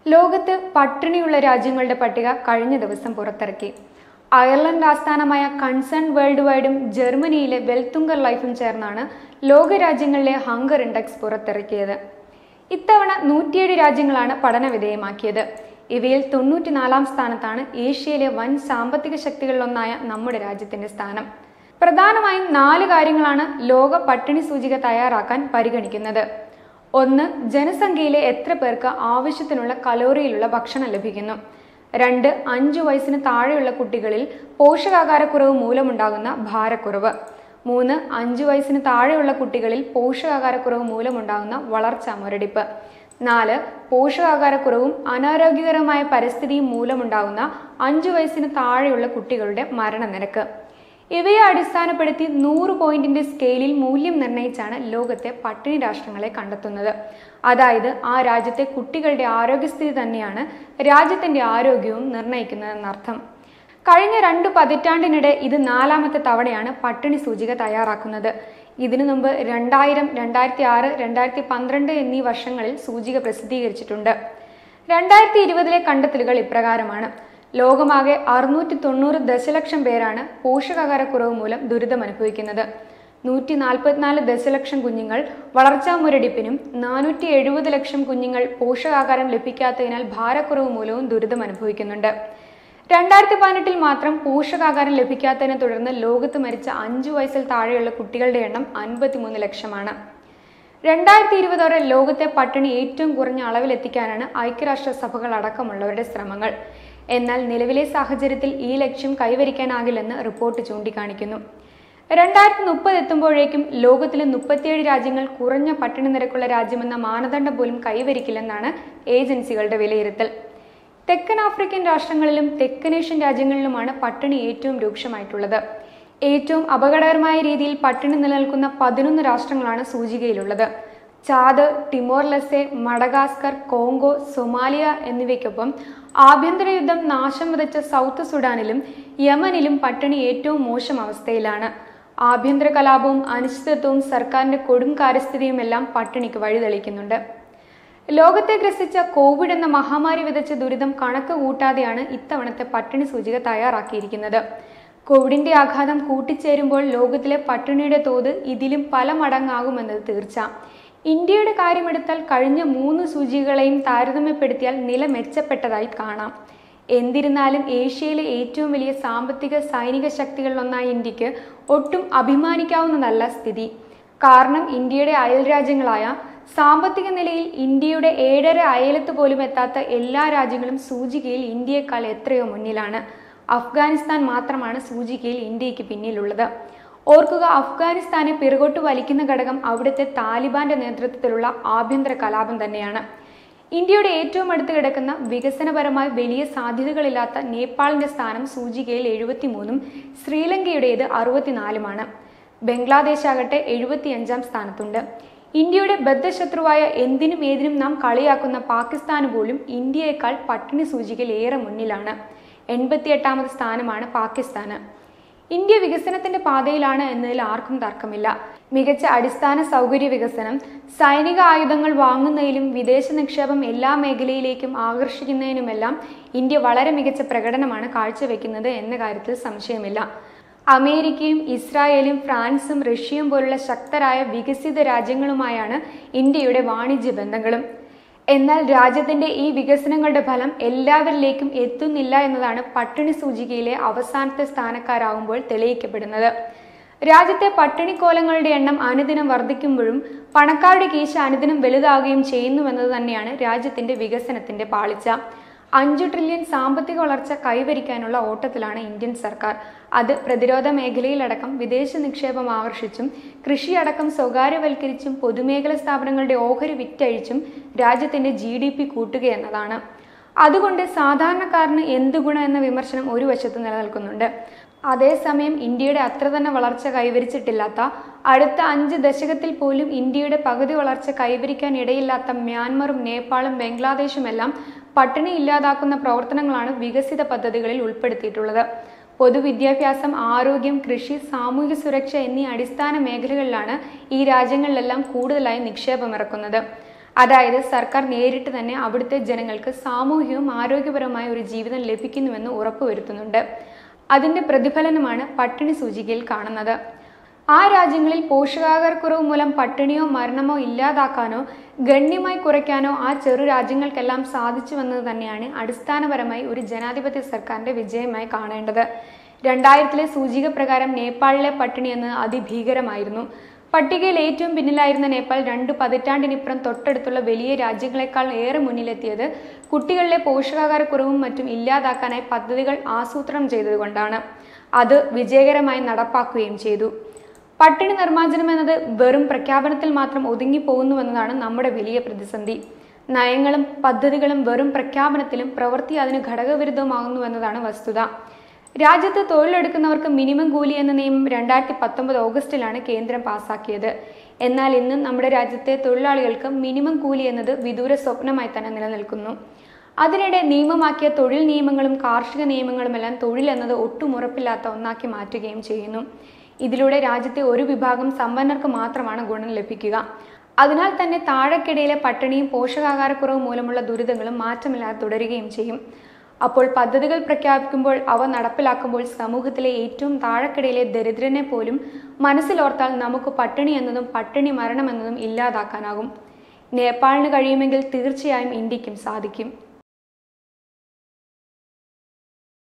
ലോകത്ത് പട്ടിണിയുള്ള രാജ്യങ്ങളുടെ പട്ടിക കഴിഞ്ഞ ദിവസം പുറത്തിറക്കി. അയർലൻ ആസ്ഥാനമായ കൺസേൺ വേൾഡ് വൈഡും ജർമനിയിലെ വെൽത്തുങ്കർ ലൈഫും ചേർന്നാണ് ലോകരാജ്യങ്ങളിലെ ഹങ്കർ ഇൻഡെക്സ് പുറത്തിറക്കിയത്. ഇത്തവണ 107 രാജ്യങ്ങളാണ് പഠന വിധേയമാക്കിയത്. ഇവയിൽ 94-ാം സ്ഥാനത്താണ് ഏഷ്യയിലെ വൻ സാമ്പത്തിക ശക്തികളിലൊന്നായ നമ്മുടെ രാജ്യത്തിന്റെ സ്ഥാനം. പ്രധാനമായും 4 കാര്യങ്ങളാണ് ലോക പട്ടിണി സൂചിക തയ്യാറാക്കാൻ പരിഗണിക്കുന്നത്. 1. ജനസംഖ്യയിലെ എത്ര പേർക്ക് ആവശ്യത്തിനുള്ള കലോറിയിലുള്ള ഭക്ഷണം ലഭിക്കുന്നു. 2. 5 വയസ്സിന് താഴെയുള്ള കുട്ടികളിൽ പോഷകാഹാരക്കുറവ് മൂലമുണ്ടാകുന്ന ഭാരക്കുറവ്. 3. 5 വയസ്സിന് താഴെയുള്ള കുട്ടികളിൽ പോഷകാഹാരക്കുറവ് മൂലമുണ്ടാകുന്ന വളർച്ചാ മുരടിപ്പ്. 4. പോഷകാഹാരക്കുറവും അനാരോഗ്യകരമായ പരിസ്ഥിതിയും മൂലമുണ്ടാകുന്ന 5 വയസ്സിന് താഴെയുള്ള കുട്ടികളുടെ മരണനിരക്ക്. ഇവയെ അടിസ്ഥാനപ്പെടുത്തി 100 പോയിന്റിന്റെ സ്കെയിലിൽ മൂല്യം നിർണ്ണയിച്ചാണ് ലോകത്തെ പട്ടിണി രാഷ്ട്രങ്ങളെ കണ്ടെത്തുന്നത്. അതായത് ആ രാജ്യത്തെ കുട്ടികളുടെ ആരോഗ്യസ്ഥിതി തന്നെയാണ് രാജ്യത്തിന്റെ ആരോഗ്യവും നിർണ്ണയിക്കുന്നതെന്നർത്ഥം. കഴിഞ്ഞ 2 പതിറ്റാണ്ടിനിടെ ഇത് 4ാമത്തെ തവണയാണ് പട്ടിണി സൂചിക തയ്യാറാക്കുന്നത്. ഇതിനു മുമ്പ് 2000, 2006, 2012 എന്നീ വർഷങ്ങളിൽ സൂചിക പ്രസിദ്ധീകരിച്ചിട്ടുണ്ട്. 2020 കണ്ടെത്തലുകൾ ഇപ്രകാരമാണ്. ലോകമാകെ 690 ദശലക്ഷം പേരാണ് പോഷകാഹാരക്കുറവ് മൂലം ദുരിതമനുഭവിക്കുന്നത്. 144 ദശലക്ഷം കുഞ്ഞുങ്ങൾ വളർച്ചാ മുരടിപ്പിനും 470 ലക്ഷം കുഞ്ഞുങ്ങൾ പോഷകാഹാരം ലഭിക്കാത്തതിനാൽ ഭാരക്കുറവ് മൂലവും ദുരിതമനുഭവിക്കുന്നുണ്ട്. 2018 മാത്രം പോഷകാഹാരം ലഭിക്കാത്തതിനെ തുടർന്ന് ലോകത്ത് മരിച്ച 5 വയസ്സിൽ താഴെയുള്ള കുട്ടികളുടെ എണ്ണം 53 ലക്ഷമാണ്. 2020 ലോകത്തെ പട്ടിണി ഏറ്റവും കുറഞ്ഞ അളവിലെത്തിക്കാനാണ് ഐക്യരാഷ്ട്രസഭകൾ അടക്കമുള്ളവരുടെ ശ്രമങ്ങൾ. എന്നാൽ നിലവിലെ സാഹചര്യത്തിൽ ഈ ലക്ഷ്യം കൈവരിക്കാനാകില്ലെന്ന് റിപ്പോർട്ട് ചൂണ്ടിക്കാണിക്കുന്നു. 2030 എത്തുമ്പോഴേക്കും ലോകത്തിലെ 37 രാജ്യങ്ങൾ കുറഞ്ഞ പട്ടിണി നിരക്കുള്ള രാജ്യമെന്ന മാനദണ്ഡം പോലും കൈവരിക്കില്ലെന്നാണ് ഏജൻസികളുടെ വിലയിരുത്തൽ. തെക്കൻ ആഫ്രിക്കൻ രാഷ്ട്രങ്ങളിലും തെക്കനേഷ്യൻ രാജ്യങ്ങളിലുമാണ് പട്ടിണി ഏറ്റവും രൂക്ഷമായിട്ടുള്ളത്. ഏറ്റവും അപകടകരമായ രീതിയിൽ പട്ടിണി നിലനിൽക്കുന്ന 11 രാഷ്ട്രങ്ങളാണ് സൂചികയിലുള്ളത്. Chad, Timor Leste, Madagascar, Congo, Somalia എന്നിവയ്ക്കൊപ്പം ആഭ്യന്തര യുദ്ധം നാശം വിതച്ച സൗത്ത് സുഡാനിലും യമനിലും പട്ടിണി ഏറ്റവും മോശം അവസ്ഥയിലാണ്. ആഭ്യന്തര കലാപവും അനിശ്ചിതത്വവും സർക്കാരിന്റെ കൊടും കാര്യസ്ഥിതിയുമെല്ലാം പട്ടിണിക്ക് വഴിതെളിക്കുന്നുണ്ട്. ലോകത്തെ ഗ്രസിച്ച കോവിഡ് എന്ന മഹാമാരി വിതച്ച ദുരിതം കണക്ക് കൂട്ടാതെയാണ് ഇത്തവണത്തെ പട്ടിണി സൂചിക തയ്യാറാക്കിയിരിക്കുന്നത്. കോവിഡിന്റെ ആഘാതം കൂട്ടിച്ചേരുമ്പോൾ ലോകത്തിലെ പട്ടിണിയുടെ തോത് ഇതിലും പല മടങ്ങാകുമെന്നത് തീർച്ച. ഇന്ത്യയുടെ കാര്യമെടുത്താൽ കഴിഞ്ഞ 3 സൂചികകളെയും താരതമ്യപ്പെടുത്തിയാൽ നില മെച്ചപ്പെട്ടതായി കാണാം. എന്നിരുന്നാലും ഏഷ്യയിലെ ഏറ്റവും വലിയ സാമ്പത്തിക സൈനിക ശക്തികളിലൊന്നായ ഇന്ത്യക്ക് ഒട്ടും അഭിമാനിക്കാവുന്നതല്ല സ്ഥിതി. കാരണം ഇന്ത്യയുടെ അയൽ രാജ്യങ്ങളായ സാമ്പത്തിക നിലയിൽ ഇന്ത്യയുടെ 7.5 അയലത്ത് പോലും എത്താത്ത എല്ലാ രാജ്യങ്ങളും സൂചികയിൽ ഇന്ത്യയെക്കാൾ എത്രയോ മുന്നിലാണ്. അഫ്ഗാനിസ്ഥാൻ മാത്രമാണ് സൂചികയിൽ ഇന്ത്യക്ക് പിന്നിലുള്ളത്. ഓർക്കുക, അഫ്ഗാനിസ്ഥാനെ പിറകോട്ട് വലിക്കുന്ന ഘടകം അവിടുത്തെ താലിബാന്റെ നേതൃത്വത്തിലുള്ള ആഭ്യന്തര കലാപം തന്നെയാണ്. ഇന്ത്യയുടെ ഏറ്റവും അടുത്ത് കിടക്കുന്ന വികസനപരമായി വലിയ സാധ്യതകളില്ലാത്ത നേപ്പാളിന്റെ സ്ഥാനം സൂചികയിൽ 73ഉം ശ്രീലങ്കയുടേത് 64ഉമാണ്. ബംഗ്ലാദേശ് ആകട്ടെ 75ാം സ്ഥാനത്തുണ്ട്. ഇന്ത്യയുടെ ബദ്ധശത്രുവായ എന്തിനും ഏതിനും നാം കളിയാക്കുന്ന പാകിസ്ഥാന് പോലും ഇന്ത്യയേക്കാൾ പട്ടിണി സൂചികയിൽ ഏറെ മുന്നിലാണ്. 88ാമത് സ്ഥാനമാണ് പാകിസ്ഥാന്. ഇന്ത്യ വികസനത്തിന്റെ പാതയിലാണ് എന്നതിൽ ആർക്കും തർക്കമില്ല. മികച്ച അടിസ്ഥാന സൗകര്യ വികസനം, സൈനിക ആയുധങ്ങൾ വാങ്ങുന്നതിലും വിദേശ നിക്ഷേപം എല്ലാ മേഖലയിലേക്കും ആകർഷിക്കുന്നതിനുമെല്ലാം ഇന്ത്യ വളരെ മികച്ച പ്രകടനമാണ് കാഴ്ചവെക്കുന്നത് എന്ന കാര്യത്തിൽ സംശയമില്ല. അമേരിക്കയും ഇസ്രായേലും ഫ്രാൻസും റഷ്യയും പോലുള്ള ശക്തരായ വികസിത രാജ്യങ്ങളുമായാണ് ഇന്ത്യയുടെ വാണിജ്യ ബന്ധങ്ങളും. എന്നാൽ രാജ്യത്തിന്റെ ഈ വികസനങ്ങളുടെ ഫലം എല്ലാവരിലേക്കും എത്തുന്നില്ല എന്നതാണ് പട്ടിണി സൂചികയിലെ അവസാനത്തെ സ്ഥാനക്കാരാകുമ്പോൾ തെളിയിക്കപ്പെടുന്നത്. രാജ്യത്തെ പട്ടിണിക്കോലങ്ങളുടെ എണ്ണം അനുദിനം വർദ്ധിക്കുമ്പോഴും പണക്കാരുടെ കീശ അനുദിനം വലുതാവുകയും ചെയ്യുന്നുവെന്നത് തന്നെയാണ് രാജ്യത്തിന്റെ വികസനത്തിന്റെ പാളിച്ച. 5 ട്രില്യൺ സാമ്പത്തിക വളർച്ച കൈവരിക്കാനുള്ള ഓട്ടത്തിലാണ് ഇന്ത്യൻ സർക്കാർ. അത് പ്രതിരോധ മേഖലയിലടക്കം വിദേശ നിക്ഷേപം ആകർഷിച്ചും കൃഷിയടക്കം സ്വകാര്യവൽക്കരിച്ചും പൊതുമേഖലാ സ്ഥാപനങ്ങളുടെ ഓഹരി വിറ്റഴിച്ചും രാജ്യത്തിന്റെ GDP കൂട്ടുകയെന്നതാണ്. അതുകൊണ്ട് സാധാരണക്കാരന് എന്ത് ഗുണം എന്ന വിമർശനം ഒരു വശത്ത് നിലനിൽക്കുന്നുണ്ട്. അതേസമയം ഇന്ത്യയുടെ അത്ര തന്നെ വളർച്ച കൈവരിച്ചിട്ടില്ലാത്ത, അടുത്ത 5 ദശകത്തിൽ പോലും ഇന്ത്യയുടെ പകുതി വളർച്ച കൈവരിക്കാൻ ഇടയില്ലാത്ത മ്യാൻമറും നേപ്പാളും ബംഗ്ലാദേശുമെല്ലാം പട്ടിണി ഇല്ലാതാക്കുന്ന പ്രവർത്തനങ്ങളാണ് വികസിത പദ്ധതികളിൽ ഉൾപ്പെടുത്തിയിട്ടുള്ളത്. പൊതുവിദ്യാഭ്യാസം, ആരോഗ്യം, കൃഷി, സാമൂഹിക സുരക്ഷ എന്നീ അടിസ്ഥാന മേഖലകളിലാണ് ഈ രാജ്യങ്ങളിലെല്ലാം കൂടുതലായി നിക്ഷേപമിറക്കുന്നത്. അതായത് സർക്കാർ നേരിട്ട് തന്നെ അവിടുത്തെ ജനങ്ങൾക്ക് സാമൂഹികവും ആരോഗ്യപരമായ ഒരു ജീവിതം ലഭിക്കുന്നുവെന്ന് ഉറപ്പുവരുത്തുന്നുണ്ട്. അതിന്റെ പ്രതിഫലനമാണ് പട്ടിണി സൂചികയിൽ കാണുന്നത്. ആ രാജ്യങ്ങളിൽ പോഷകാഹാരക്കുറവ് മൂലം പട്ടിണിയോ മരണമോ ഇല്ലാതാക്കാനോ ഗണ്യമായി കുറയ്ക്കാനോ ആ ചെറു രാജ്യങ്ങൾക്കെല്ലാം സാധിച്ചുവെന്നത് തന്നെയാണ് അടിസ്ഥാനപരമായി ഒരു ജനാധിപത്യ സർക്കാരിന്റെ വിജയമായി കാണേണ്ടത്. 2000-ലെ സൂചിക പ്രകാരം നേപ്പാളിലെ പട്ടിണി എന്നത് അതിഭീകരമായിരുന്നു. പട്ടികയിൽ ഏറ്റവും പിന്നിലായിരുന്ന നേപ്പാൾ 2 പതിറ്റാണ്ടിനിപ്പുറം തൊട്ടടുത്തുള്ള വലിയ രാജ്യങ്ങളെക്കാൾ ഏറെ മുന്നിലെത്തിയത് കുട്ടികളിലെ പോഷകാഹാരക്കുറവും മറ്റും ഇല്ലാതാക്കാനായി പദ്ധതികൾ ആസൂത്രണം ചെയ്തതുകൊണ്ടാണ്. അത് വിജയകരമായി നടപ്പാക്കുകയും ചെയ്തു. പട്ടിണി നിർമ്മാർജ്ജനം എന്നത് വെറും പ്രഖ്യാപനത്തിൽ മാത്രം ഒതുങ്ങിപ്പോകുന്നുവെന്നതാണ് നമ്മുടെ വലിയ പ്രതിസന്ധി. നയങ്ങളും പദ്ധതികളും വെറും പ്രഖ്യാപനത്തിലും പ്രവൃത്തി അതിന് ഘടകവിരുദ്ധമാകുന്നുവെന്നതാണ് വസ്തുത. രാജ്യത്ത് തൊഴിലെടുക്കുന്നവർക്ക് മിനിമം കൂലി എന്ന നിയമം 2019 ഓഗസ്റ്റിലാണ് കേന്ദ്രം പാസാക്കിയത്. എന്നാൽ ഇന്നും നമ്മുടെ രാജ്യത്തെ തൊഴിലാളികൾക്ക് മിനിമം കൂലി എന്നത് വിദൂര സ്വപ്നമായി തന്നെ നിലനിൽക്കുന്നു. അതിനിടെ നിയമമാക്കിയ തൊഴിൽ നിയമങ്ങളും കാർഷിക നിയമങ്ങളുമെല്ലാം തൊഴിൽ എന്നത് ഒട്ടും ഉറപ്പില്ലാത്ത ഒന്നാക്കി മാറ്റുകയും ചെയ്യുന്നു. ഇതിലൂടെ രാജ്യത്തെ ഒരു വിഭാഗം സമ്പന്നർക്ക് മാത്രമാണ് ഗുണം ലഭിക്കുക. അതിനാൽ തന്നെ താഴെക്കിടയിലെ പട്ടിണിയും പോഷകാഹാരക്കുറവ് മൂലമുള്ള ദുരിതങ്ങളും മാറ്റമില്ലാതെ തുടരുകയും ചെയ്യും. അപ്പോൾ പദ്ധതികൾ പ്രഖ്യാപിക്കുമ്പോൾ അവ നടപ്പിലാക്കുമ്പോൾ സമൂഹത്തിലെ ഏറ്റവും താഴെക്കിടയിലെ ദരിദ്രനെ പോലും മനസ്സിലോർത്താൽ നമുക്ക് പട്ടിണി എന്നതും പട്ടിണി മരണം എന്നതും ഇല്ലാതാക്കാനാകും. നേപ്പാളിന് കഴിയുമെങ്കിൽ തീർച്ചയായും ഇന്ത്യക്കും സാധിക്കും.